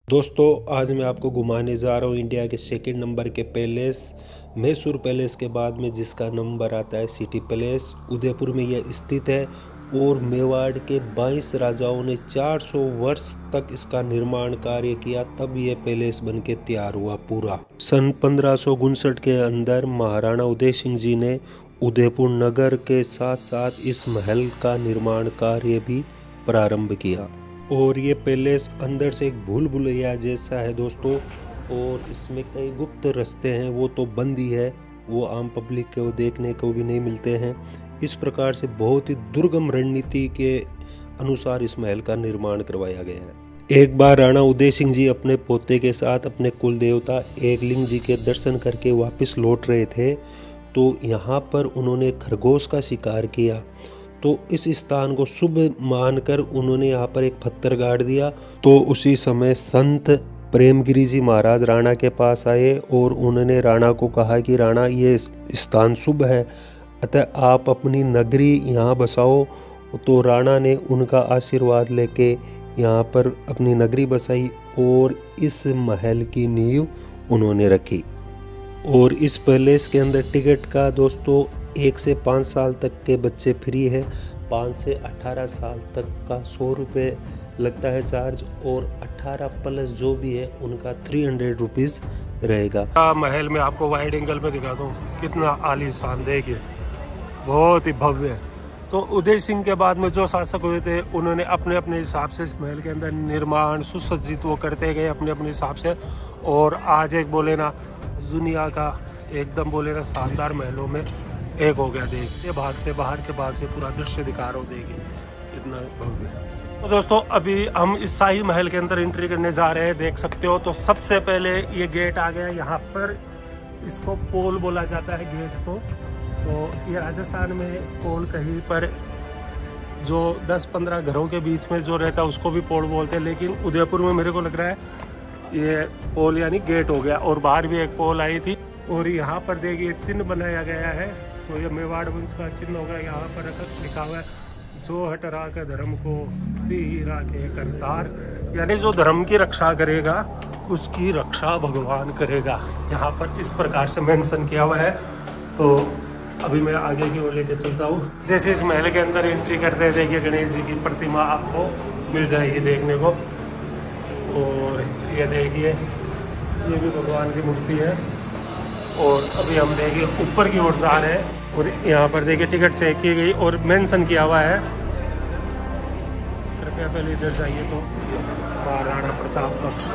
दोस्तों आज मैं आपको घुमाने जा रहा हूँ इंडिया के सेकंड नंबर के पैलेस मैसूर पैलेस के बाद में जिसका नंबर आता है सिटी पैलेस। उदयपुर में यह स्थित है और मेवाड़ के 22 राजाओं ने 400 वर्ष तक इसका निर्माण कार्य किया, तब यह पैलेस बनके तैयार हुआ पूरा। सन 1559 के अंदर महाराणा उदय सिंह जी ने उदयपुर नगर के साथ साथ इस महल का निर्माण कार्य भी प्रारंभ किया। और ये पैलेस अंदर से एक भूल भुलैया जैसा है दोस्तों, और इसमें कई गुप्त रास्ते हैं, वो तो बंद ही है, वो आम पब्लिक को देखने को भी नहीं मिलते हैं। इस प्रकार से बहुत ही दुर्गम रणनीति के अनुसार इस महल का निर्माण करवाया गया है। एक बार राणा उदय सिंह जी अपने पोते के साथ अपने कुल देवता एकलिंग जी के दर्शन करके वापस लौट रहे थे, तो यहाँ पर उन्होंने खरगोश का शिकार किया। तो इस स्थान को शुभ मानकर उन्होंने यहाँ पर एक पत्थर गाड़ दिया। तो उसी समय संत प्रेमगिरी जी महाराज राणा के पास आए और उन्होंने राणा को कहा कि राणा ये स्थान शुभ है, अतः आप अपनी नगरी यहाँ बसाओ। तो राणा ने उनका आशीर्वाद लेके यहाँ पर अपनी नगरी बसाई और इस महल की नींव उन्होंने रखी। और इस पैलेस के अंदर टिकट का दोस्तों 1 से 5 साल तक के बच्चे फ्री है, 5 से 18 साल तक का 100 रुपये लगता है चार्ज, और 18 प्लस जो भी है उनका 300 रुपीज़ रहेगा। महल में आपको वाइड एंगल में दिखा दूँ कितना आलीशान, देखिए बहुत ही भव्य है। तो उदय सिंह के बाद में जो शासक हुए थे उन्होंने अपने अपने हिसाब से इस महल के अंदर निर्माण सुसज्जित वो करते गए अपने अपने हिसाब से। और आज एक बोले ना दुनिया का एकदम बोले ना शानदार महलों में एक हो गया। देख ये भाग से बाहर के भाग से पूरा दृश्य दिखा रहा हूँ, देखिए इतना भव्य। तो दोस्तों अभी हम इस शाही महल के अंदर एंट्री करने जा रहे हैं, देख सकते हो। तो सबसे पहले ये गेट आ गया, यहाँ पर इसको पोल बोला जाता है गेट को। तो ये राजस्थान में पोल कहीं पर जो 10-15 घरों के बीच में जो रहता है उसको भी पोल बोलते हैं, लेकिन उदयपुर में मेरे को लग रहा है ये पोल यानी गेट हो गया। और बाहर भी एक पोल आई थी। और यहाँ पर देखिए चिन्ह बनाया गया है, तो ये मेवाड़ वंश का चिन्ह होगा। यहाँ पर लिखा हुआ है जो हटरा के धर्म को तीरा के करतार, यानी जो धर्म की रक्षा करेगा उसकी रक्षा भगवान करेगा। यहाँ पर इस प्रकार से मेंशन किया हुआ है। तो अभी मैं आगे की ओर लेके चलता हूँ। जैसे इस महल के अंदर एंट्री करते हैं देखिए गणेश जी की प्रतिमा आपको मिल जाएगी देखने को। और ये देखिए ये भी भगवान की मूर्ति है। और अभी हम देखिए ऊपर की ओर जा रहे हैं और यहाँ पर देखिए टिकट चेक की गई और मेंशन किया हुआ है। कृपया पहले इधर जाइए तो महाराणा प्रताप कक्ष।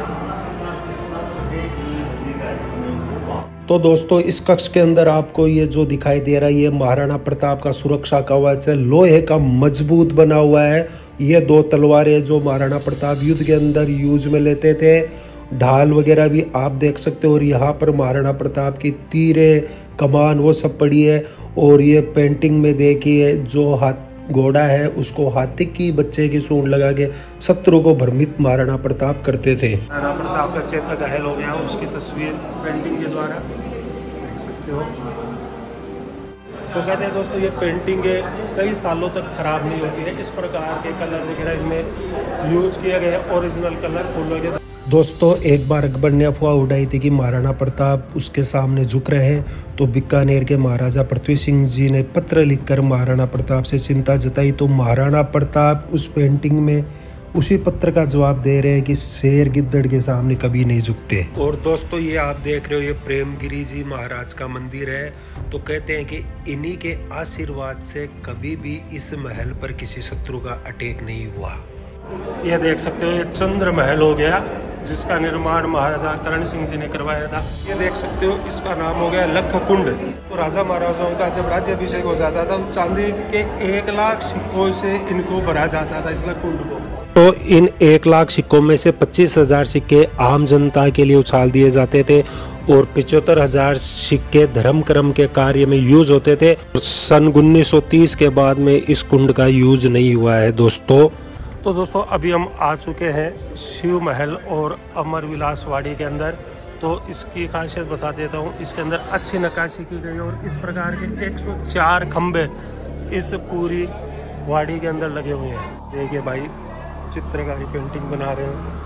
तो दोस्तों इस कक्ष के अंदर आपको ये जो दिखाई दे रहा है ये महाराणा प्रताप का सुरक्षा कवच है, लोहे का मजबूत बना हुआ है। ये 2 तलवारें जो महाराणा प्रताप युद्ध के अंदर यूज में लेते थे, ढाल वगैरह भी आप देख सकते हो। और यहाँ पर महाराणा प्रताप की तीरें कमान वो सब पड़ी है। और ये पेंटिंग में देखिए जो घोड़ा है उसको हाथी की बच्चे की सूंड लगा के शत्रु को भ्रमित महाराणा प्रताप करते थे। महाराणा प्रताप का चेता घायल हो गया, उसकी तस्वीर पेंटिंग के द्वारा देख सकते हो। तो कहते हैं दोस्तों ये पेंटिंग कई सालों तक खराब नहीं होती है। इस प्रकार के कलर वगैरह इनमें यूज किया गया, ओरिजिनल कलर फुल वगैरह। दोस्तों एक बार अकबर ने अफवाह उड़ाई थी कि महाराणा प्रताप उसके सामने झुक रहे हैं, तो बीकानेर के महाराजा पृथ्वी सिंह जी ने पत्र लिखकर महाराणा प्रताप से चिंता जताई। तो महाराणा प्रताप उस पेंटिंग में उसी पत्र का जवाब दे रहे हैं कि शेर गिद्दड़ के सामने कभी नहीं झुकते। और दोस्तों ये आप देख रहे हो ये प्रेमगिरी जी महाराज का मंदिर है। तो कहते हैं कि इन्हीं के आशीर्वाद से कभी भी इस महल पर किसी शत्रु का अटैक नहीं हुआ। ये देख सकते हो ये चंद्र महल हो गया जिसका निर्माण महाराजा करण सिंह जी ने करवाया था। ये देख सकते हो इसका नाम हो गया लख कुंड। तो राजा महाराजाओं का जब राज्याभिषेक हो जाता था तो चांदी के 1 लाख सिक्कों से इनको भरा जाता था इस लख कुंड को। तो इन 1 लाख सिक्कों में से 25,000 सिक्के आम जनता के लिए उछाल दिए जाते थे और 75,000 सिक्के धर्म कर्म के कार्य में यूज होते थे। सन 1930 के बाद में इस कुंड का यूज नहीं हुआ है दोस्तों। तो दोस्तों अभी हम आ चुके हैं शिव महल और अमर विलास वाड़ी के अंदर। तो इसकी खासियत बता देता हूँ, इसके अंदर अच्छी नक्काशी की गई और इस प्रकार के 104 खंबे इस पूरी वाड़ी के अंदर लगे हुए हैं। देखिए भाई चित्रकारी पेंटिंग बना रहे हैं।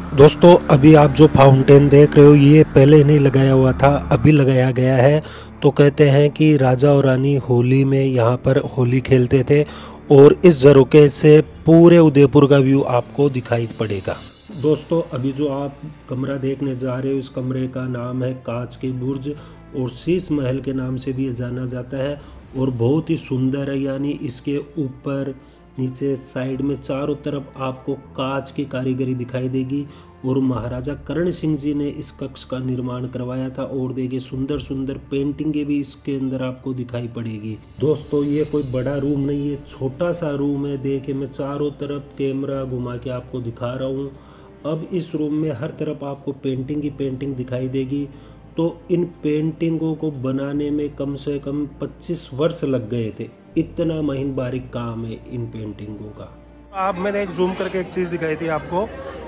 दोस्तों अभी आप जो फाउंटेन देख रहे हो ये पहले नहीं लगाया हुआ था, अभी लगाया गया है। तो कहते हैं कि राजा और रानी होली में यहाँ पर होली खेलते थे और इस झरोखे से पूरे उदयपुर का व्यू आपको दिखाई पड़ेगा। दोस्तों अभी जो आप कमरा देखने जा रहे हो इस कमरे का नाम है कांच की बुर्ज और शीश महल के नाम से भी ये जाना जाता है और बहुत ही सुंदर है। यानी इसके ऊपर नीचे साइड में चारों तरफ आपको कांच की कारीगरी दिखाई देगी और महाराजा करण सिंह जी ने इस कक्ष का निर्माण करवाया था। और देखिए सुंदर सुंदर पेंटिंगें भी इसके अंदर आपको दिखाई पड़ेगी। दोस्तों ये कोई बड़ा रूम नहीं है, छोटा सा रूम है। देखिए मैं चारों तरफ कैमरा घुमा के आपको दिखा रहा हूँ। अब इस रूम में हर तरफ आपको पेंटिंग ही पेंटिंग दिखाई देगी। तो इन पेंटिंगों को बनाने में कम से कम 25 वर्ष लग गए थे, इतना महीन बारीक काम है इन पेंटिंगों का। आप मैंने एक जूम करके एक चीज़ दिखाई थी आपको,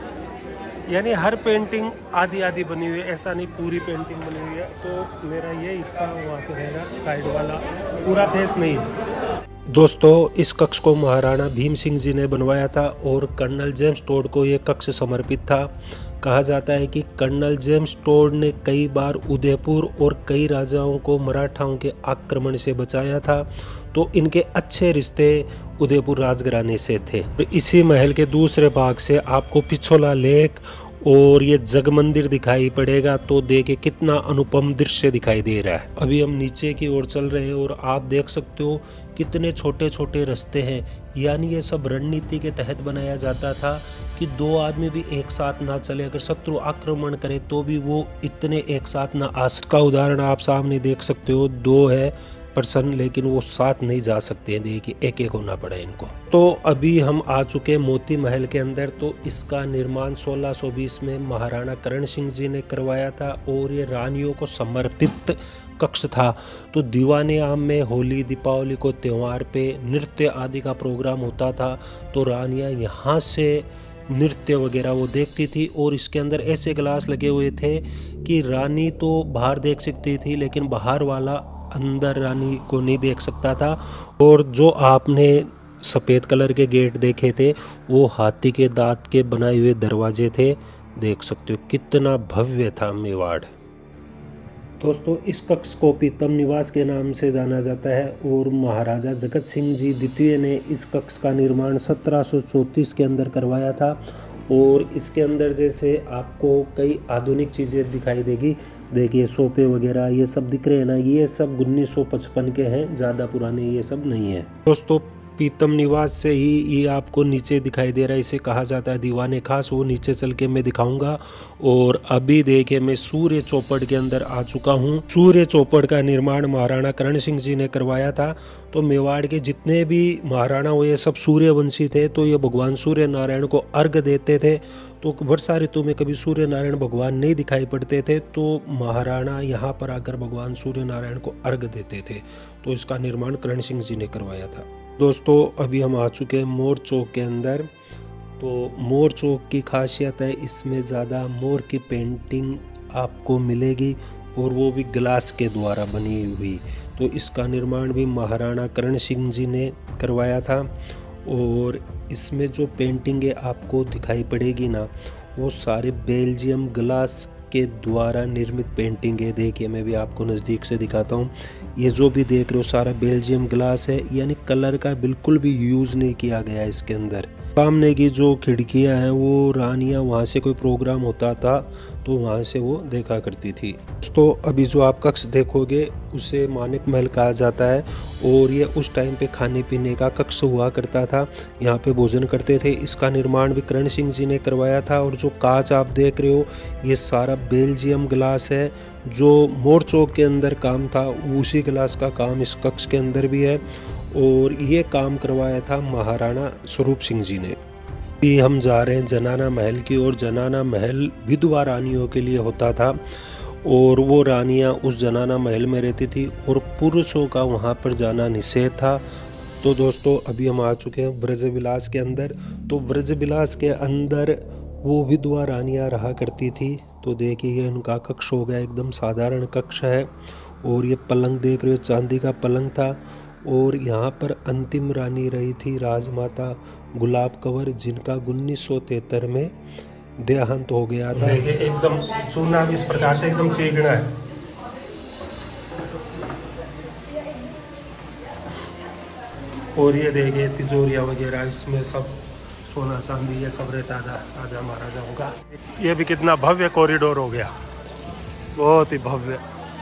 यानी हर पेंटिंग आधी आधी बनी हुई है, ऐसा नहीं पूरी पेंटिंग बनी हुई है। तो मेरा ये हिस्सा वहाँ पे रहेगा, साइड वाला पूरा फेस नहीं। दोस्तों इस कक्ष को महाराणा भीम सिंह जी ने बनवाया था और कर्नल जेम्स टोड को ये कक्ष समर्पित था। कहा जाता है कि कर्नल जेम्स टोड ने कई बार उदयपुर और कई राजाओं को मराठाओं के आक्रमण से बचाया था, तो इनके अच्छे रिश्ते उदयपुर राजघराने से थे। इसी महल के दूसरे भाग से आपको पिछोला लेक और ये जग मंदिर दिखाई पड़ेगा। तो देखिए कितना अनुपम दृश्य दिखाई दे रहा है। अभी हम नीचे की ओर चल रहे हैं और आप देख सकते हो कितने छोटे छोटे रास्ते हैं। यानी ये सब रणनीति के तहत बनाया जाता था कि दो आदमी भी एक साथ ना चले, अगर शत्रु आक्रमण करे तो भी वो इतने एक साथ ना आ सके। का उदाहरण आप सामने देख सकते हो, दो है पर्सन लेकिन वो साथ नहीं जा सकते हैं। देखिए एक एक होना पड़ा इनको। तो अभी हम आ चुके हैं मोती महल के अंदर। तो इसका निर्माण 1620 में महाराणा करण सिंह जी ने करवाया था और ये रानियों को समर्पित कक्ष था। तो दीवाने आम में होली दीपावली को त्यौहार पे नृत्य आदि का प्रोग्राम होता था, तो रानियां यहाँ से नृत्य वगैरह वो देखती थी। और इसके अंदर ऐसे ग्लास लगे हुए थे कि रानी तो बाहर देख सकती थी लेकिन बाहर वाला अंदर रानी को नहीं देख सकता था। और जो आपने सफ़ेद कलर के गेट देखे थे वो हाथी के दांत के बनाए हुए दरवाजे थे। देख सकते हो कितना भव्य था मेवाड़। दोस्तों इस कक्ष को पीतम निवास के नाम से जाना जाता है और महाराजा जगत सिंह जी द्वितीय ने इस कक्ष का निर्माण 1734 के अंदर करवाया था। और इसके अंदर जैसे आपको कई आधुनिक चीज़ें दिखाई देगी। देखिए सोफे वगैरह ये सब दिख रहे हैं ना, ये सब 1955 के हैं, ज़्यादा पुराने ये सब नहीं है। दोस्तों पीतम निवास से ही ये आपको नीचे दिखाई दे रहा है, इसे कहा जाता है दीवाने खास। वो नीचे चल के मैं दिखाऊंगा। और अभी देखिए मैं सूर्य चौपड़ के अंदर आ चुका हूँ। सूर्य चौपड़ का निर्माण महाराणा करण सिंह जी ने करवाया था। तो मेवाड़ के जितने भी महाराणा हुए सब सूर्यवंशी थे, तो ये भगवान सूर्य नारायण को अर्घ देते थे। तो वर्षा ऋतु में कभी सूर्य नारायण भगवान नहीं दिखाई पड़ते थे, तो महाराणा यहाँ पर आकर भगवान सूर्य नारायण को अर्घ देते थे। तो इसका निर्माण करण सिंह जी ने करवाया था। दोस्तों अभी हम आ चुके हैं मोर चौक के अंदर। तो मोर चौक की खासियत है इसमें ज़्यादा मोर की पेंटिंग आपको मिलेगी और वो भी ग्लास के द्वारा बनी हुई। तो इसका निर्माण भी महाराणा करण सिंह जी ने करवाया था। और इसमें जो पेंटिंगें आपको दिखाई पड़ेगी ना, वो सारे बेल्जियम ग्लास के द्वारा निर्मित पेंटिंग है। देखिए मैं भी आपको नज़दीक से दिखाता हूँ। ये जो भी देख रहे हो सारा बेल्जियम ग्लास है, यानी कलर का बिल्कुल भी यूज़ नहीं किया गया इसके अंदर। सामने की जो खिड़कियाँ हैं वो रानियाँ वहाँ से कोई प्रोग्राम होता था तो वहाँ से वो देखा करती थी। तो अभी जो आप कक्ष देखोगे उसे मानिक महल कहा जाता है और ये उस टाइम पे खाने पीने का कक्ष हुआ करता था, यहाँ पे भोजन करते थे। इसका निर्माण भी करण सिंह जी ने करवाया था। और जो कांच आप देख रहे हो ये सारा बेल्जियम ग्लास है। जो मोर चौक के अंदर काम था उसी ग्लास का काम इस कक्ष के अंदर भी है और ये काम करवाया था महाराणा स्वरूप सिंह जी ने। अभी हम जा रहे हैं जनाना महल की ओर। जनाना महल विधवा रानियों के लिए होता था और वो रानियां उस जनाना महल में रहती थी और पुरुषों का वहां पर जाना निषेध था। तो दोस्तों अभी हम आ चुके हैं ब्रजविलास के अंदर। तो ब्रजविलास के अंदर वो विधवा रानियां रहा करती थी। तो देखिए ये उनका कक्ष हो गया, एकदम साधारण कक्ष है। और ये पलंग देख रहे हो चांदी का पलंग था। और यहाँ पर अंतिम रानी रही थी राजमाता गुलाब कंवर, जिनका 1973 में देहांत हो गया था। देखिए एकदम चूना भी इस प्रकार से एकदम चिकना है। और ये देखिए तिजोरिया वगैरह, इसमें सब सोना चांदी ये सब रहता था राजा महाराजाओं का। ये भी कितना भव्य कॉरिडोर हो गया, बहुत ही भव्य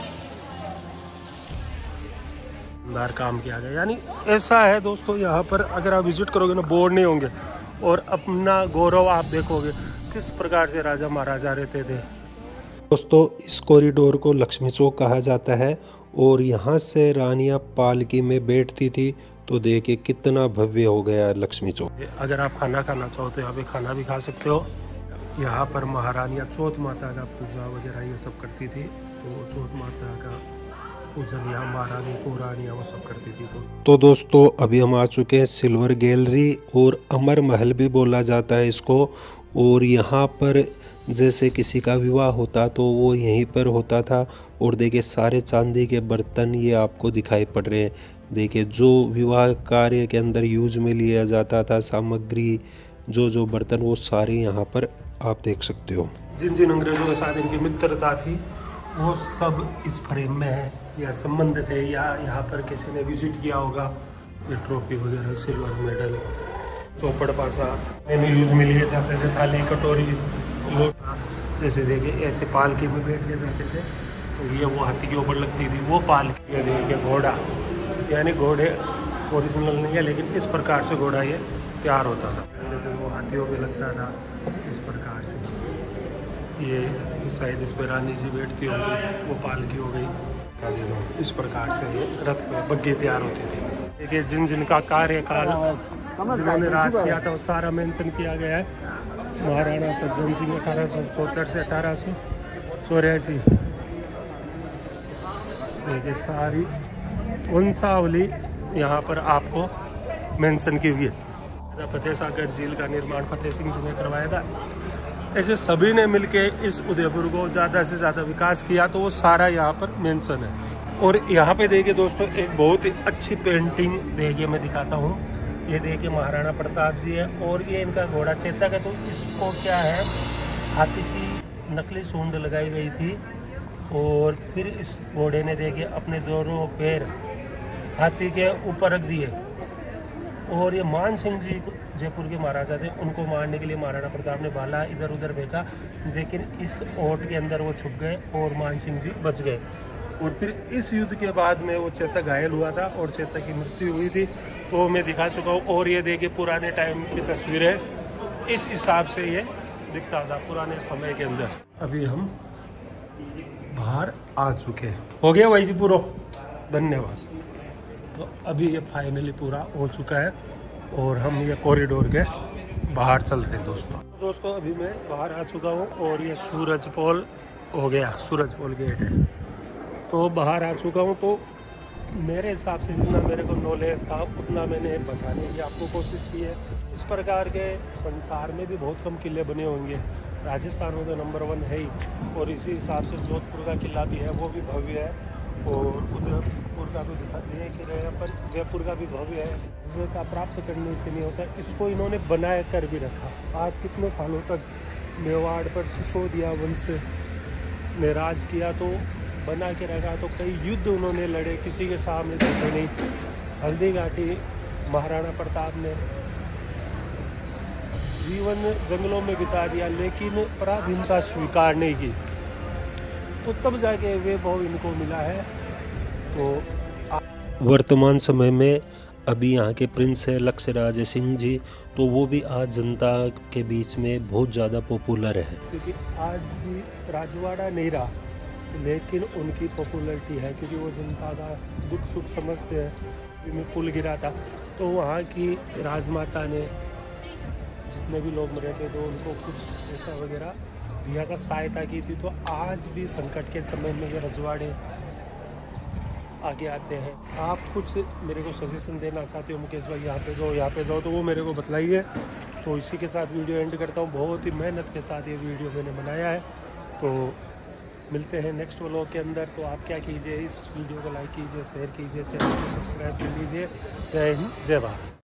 शानदार काम किया गया। यानी ऐसा है दोस्तों, यहाँ पर अगर आप विजिट करोगे ना, बोर नहीं होंगे और अपना गौरव आप देखोगे किस प्रकार से राजा महाराजा रहते थे। दोस्तों इस कॉरिडोर को लक्ष्मी चौक कहा जाता है और यहाँ से रानियाँ पालकी में बैठती थी। तो देखिए कितना भव्य हो गया लक्ष्मी चौक। अगर आप खाना खाना चाहो तो यहाँ पे खाना भी खा सकते हो। यहाँ पर महारानियाँ चौथ माता का पूजा वगैरह ये सब करती थी। तो चौथ माता का पूजन यहाँ महारानी को रानियाँ वो सब करती थी। तो दोस्तों अभी हम आ चुके हैं सिल्वर गैलरी, और अमर महल भी बोला जाता है इसको। और यहाँ पर जैसे किसी का विवाह होता तो वो यहीं पर होता था। और देखिए सारे चांदी के बर्तन ये आपको दिखाई पड़ रहे हैं। देखिए जो विवाह कार्य के अंदर यूज में लिया जाता था सामग्री, जो बर्तन, वो सारे यहाँ पर आप देख सकते हो। जिन जिन अंग्रेजों के साथ इनकी मित्रता थी वो सब इस फ्रेम में है, या संबंध थे, या यहाँ पर किसी ने विजिट किया होगा। ये ट्रॉफी वगैरह, सिल्वर मेडल, चौपड़ पासा में यूज में लिए जाते थे। थाली कटोरी लोटा, जैसे देखिए ऐसे पालकी में बैठ के जाते थे। और ये वो हाथी के ऊपर लगती थी वो पालकी। ये देखिए घोड़ा, यानी घोड़े ओरिजिनल नहीं है लेकिन इस प्रकार से घोड़ा ये तैयार होता था। वो हाथियों पे लगता था इस प्रकार से। ये शायद इस पर रानी जी बैठती होंगी, वो पालकी हो गई। इस प्रकार से ये रथ पे बग्घे तैयार होते थे। देखिए जिन जिनका कार्यकाल जिन्होंने राज किया था वो सारा मेंशन किया गया है। महाराणा सज्जन सिंह 1870 से 1884। देखिए सारी वंशावली यहाँ पर आपको मेंशन की हुई है। फतेह सागर झील का निर्माण फतेह सिंह जी ने करवाया था। ऐसे सभी ने मिलके इस उदयपुर को ज़्यादा से ज़्यादा विकास किया, तो वो सारा यहाँ पर मेंशन है। और यहाँ पे देखिए दोस्तों एक बहुत ही अच्छी पेंटिंग देखिए मैं दिखाता हूँ। ये देखिए महाराणा प्रताप जी है और ये इनका घोड़ा चेतक है। तो इसको क्या है, हाथी की नकली सूंड लगाई गई थी और फिर इस घोड़े ने देखिए अपने दोनों पैर हाथी के ऊपर रख दिए। और ये मान सिंह जी जयपुर के महाराजा थे, उनको मारने के लिए महाराणा प्रताप ने भाला इधर उधर फेंका, लेकिन इस ओट के अंदर वो छुप गए और मान सिंह जी बच गए। और फिर इस युद्ध के बाद में वो चेतक घायल हुआ था और चेतक की मृत्यु हुई थी, तो मैं दिखा चुका हूँ। और ये देखिए पुराने टाइम की तस्वीर है, इस हिसाब से ये दिखता था पुराने समय के अंदर। अभी हम बाहर आ चुके हैं। हो गया भाई जी पूरा, धन्यवाद। तो अभी ये फाइनली पूरा हो चुका है और हम ये कॉरिडोर के बाहर चल रहे हैं दोस्तों अभी मैं बाहर आ चुका हूँ और ये सूरज पोल हो गया, सूरज पोल गेट है। तो बाहर आ चुका हूँ। तो मेरे हिसाब से जितना मेरे को नॉलेज था उतना मैंने बताने की आपको कोशिश की है। इस प्रकार के संसार में भी बहुत कम किले बने होंगे, राजस्थान में तो नंबर 1 है ही। और इसी हिसाब से जोधपुर का किला भी है, वो भी भव्य है। और उदयपुर का भी देख रहे हैं पर जयपुर का भी भव्य है। भव्यता प्राप्त करने से नहीं होता, इसको इन्होंने बनाए कर भी रखा। आज कितने सालों तक मेवाड़ पर सिसोदिया वंश ने राज किया, तो बना के रखा। तो कई युद्ध उन्होंने लड़े, किसी के सामने झुके नहीं। हल्दी घाटी महाराणा प्रताप ने जीवन जंगलों में बिता दिया, लेकिन पराधीनता स्वीकार नहीं की, तो तब जाके वे भाव इनको मिला है। तो वर्तमान समय में अभी यहाँ के प्रिंस है लक्ष्यराज सिंह जी, तो वो भी आज जनता के बीच में बहुत ज़्यादा पॉपुलर है। क्योंकि आज भी राजवाड़ा नहीं रहा, लेकिन उनकी पॉपुलरिटी है क्योंकि वो जनता का दुख सुख समझते हैं। में पुल गिरा था तो वहाँ की राजमाता ने जितने भी लोग मरे थे तो उनको कुछ पैसा वगैरह दिया था, सहायता की थी। तो आज भी संकट के समय में ये रजवाड़े आगे आते हैं। आप कुछ मेरे को सजेशन देना चाहते हो मुकेश भाई, यहाँ पे जाओ, तो वो मेरे को बताइए। तो इसी के साथ वीडियो एंड करता हूँ। बहुत ही मेहनत के साथ ये वीडियो मैंने बनाया है। तो मिलते हैं नेक्स्ट व्लॉग के अंदर। तो आप क्या कीजिए, इस वीडियो को लाइक कीजिए, शेयर कीजिए, चैनल को सब्सक्राइब कर लीजिए। जय हिंद, जय भारत।